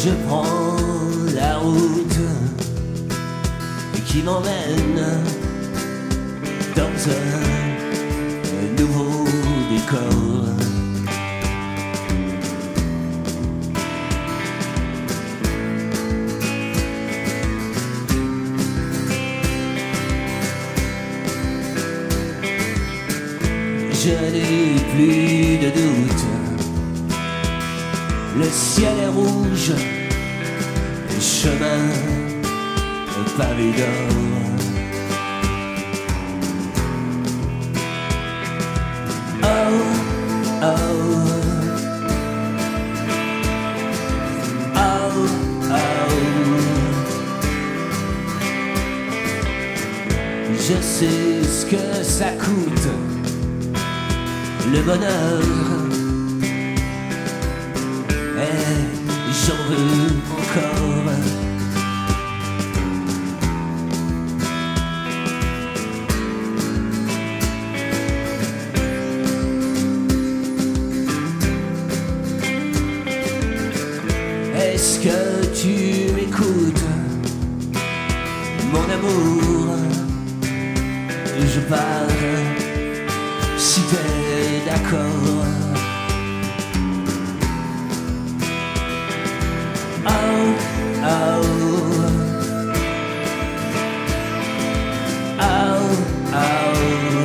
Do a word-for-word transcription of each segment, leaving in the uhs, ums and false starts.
Je prends la route qui m'emmène dans un nouveau décor. Je n'ai plus de doute, le ciel est rouge, le chemin pavé d'or. Oh, oh, oh, oh. Je sais ce que ça coûte, le bonheur, et j'en veux encore. Est-ce que tu m'écoutes, mon amour? Je parle, si t'es d'accord. Oh, oh, oh, oh.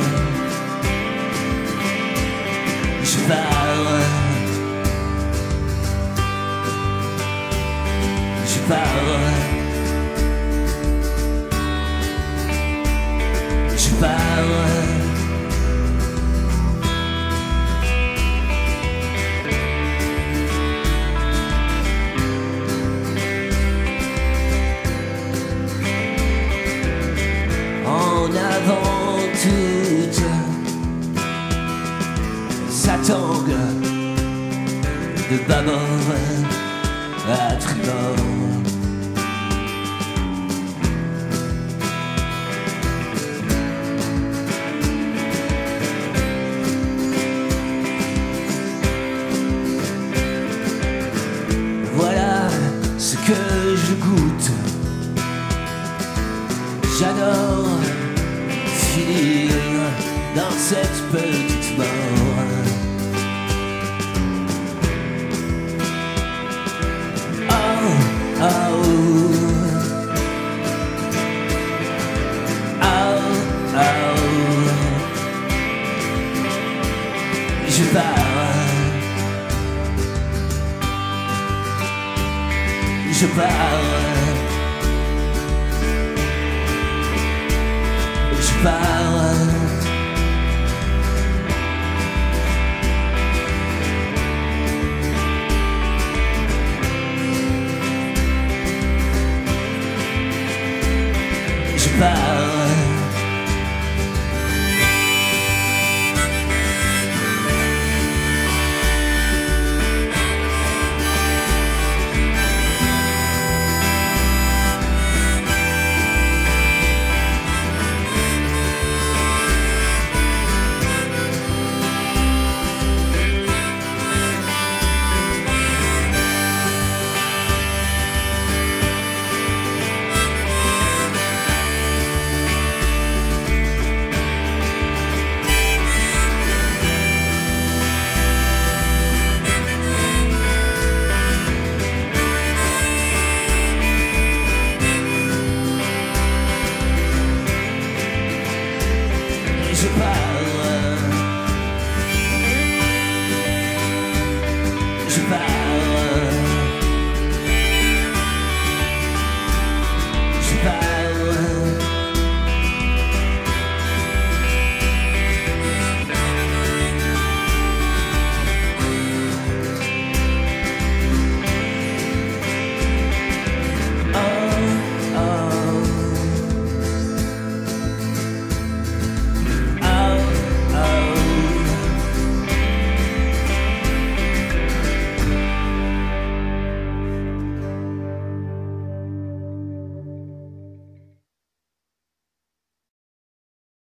Je parle, je parle, je parle. En avant toute sa tangue, de bâbord à tribord. Voilà ce que je goûte. J'adore finir dans cette petite mort. Oh, oh, oh, oh. Je pars, je pars. Je pars.